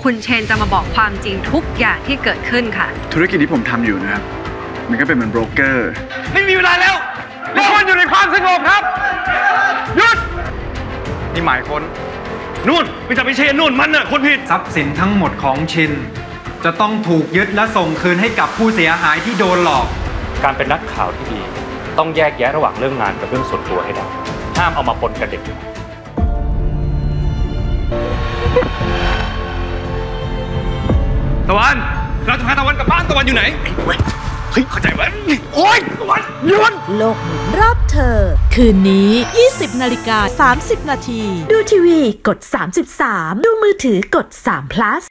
คุณเชนจะมาบอกความจริงทุกอย่างที่เกิดขึ้นค่ะธุรกิจที่ผมทำอยู่นะครับมันก็เป็นเหมือนโบรกเกอร์ไม่มีเวลาแล้วทุกคนอยู่ในความสงบครับหยุดนี่หมายค้นนู่นไปจับไอ้เชนนู่นมันน่ะคนผิดทรัพย์สินทั้งหมดของชินจะต้องถูกยึดและส่งคืนให้กับผู้เสียหายที่โดนหลอกการเป็นนักข่าวที่ดีต้องแยกแยะระหว่างเรื่องงานกับเรื่องส่วนตัวให้ได้ห้ามเอามาปนกันเด็ดตะวันเราจะพาตะวันกลับบ้านตะวันอยู่ไหนเฮ้ยเข้าใจไหมโอ๊ยตะวันหยุดโลกหมุนรอบเธอคืนนี้ 20:30 น.ดูทีวีกด33ดูมือถือกด3 plus